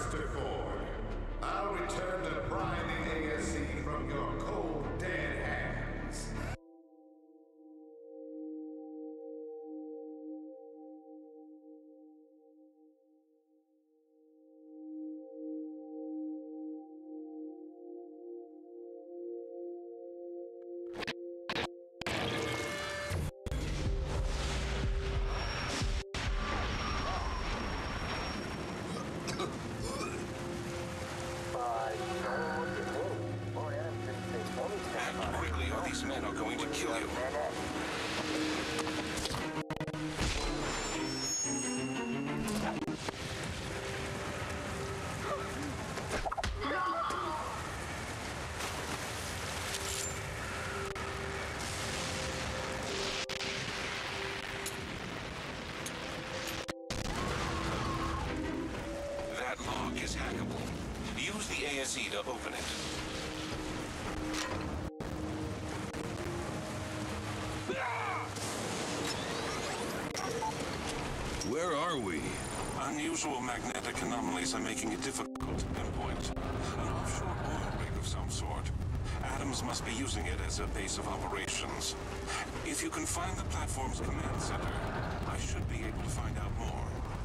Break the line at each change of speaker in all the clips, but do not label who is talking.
Mr. Ford. I'll return to prying the ASC from your cold, dead hands.
Act quickly or these men are going to kill you. That lock is hackable. Use the ASE to open it.
Where are we?
Unusual magnetic anomalies are making it difficult to pinpoint. An offshore oil rig of some sort. Adams must be using it as a base of operations. If you can find the platform's command center, I should be able to find out more.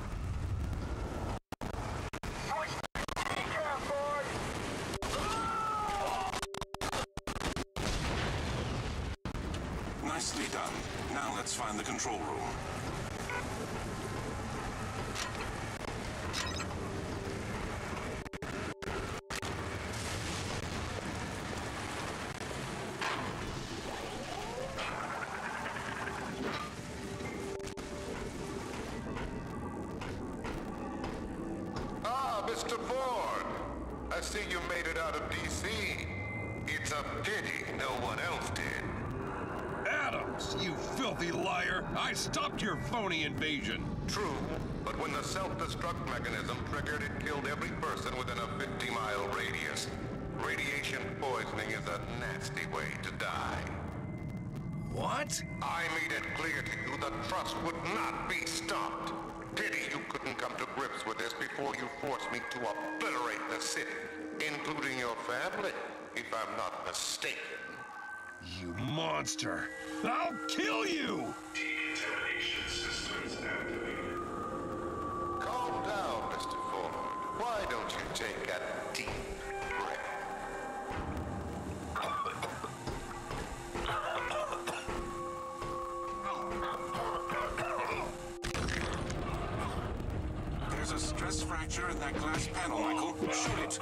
Nicely done. Now let's find the control room.
Mr. Ford, I see you made it out of D.C. It's a pity no one else did.
Adams, you filthy liar! I stopped your phony invasion!
True, but when the self-destruct mechanism triggered, it killed every person within a 50-mile radius. Radiation poisoning is a nasty way to die.
What?
I made it clear to you the trust would not be stopped. Pity you couldn't come to grips with this before you forced me to obliterate the city, including your family, if I'm not mistaken.
You monster! I'll kill you!
Decontamination systems activated. Calm down, Mr. Ford. Why don't you take a deep breath?
There's a stress fracture in that glass panel, Michael. Shoot it.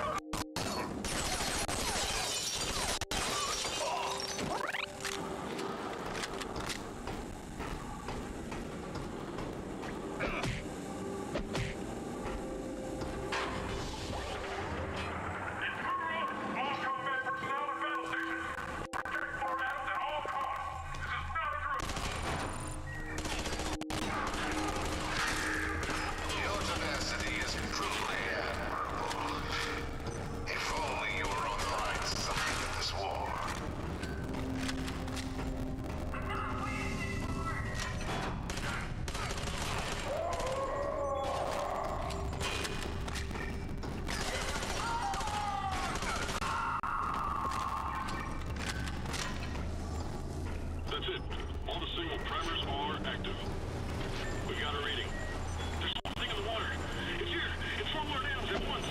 That's it. All the signal primers are active. We've got a reading. There's something in the water. It's here. It's 4 more dams at once.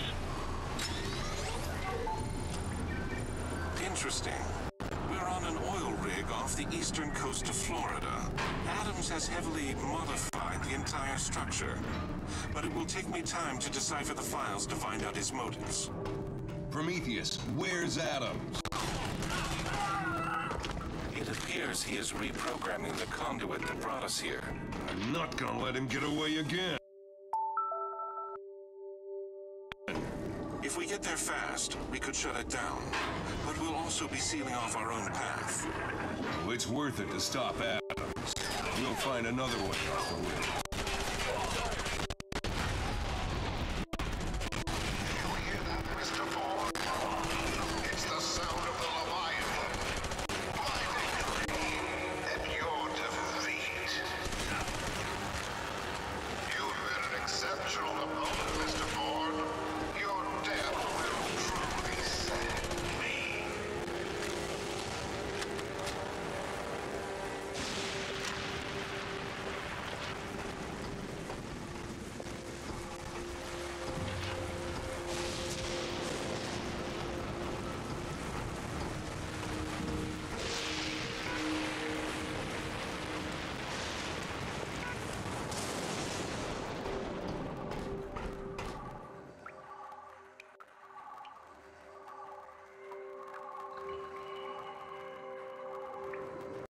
Interesting. We're on an oil rig off the eastern coast of Florida. Adams has heavily modified the entire structure, but it will take me time to decipher the files to find out his motives.
Prometheus, where's Adams?
It appears he is reprogramming the conduit that brought us here.
I'm not gonna let him get away again.
If we get there fast, we could shut it down. But we'll also be sealing off our own path.
Well, it's worth it to stop Adams. We'll find another way off the rig.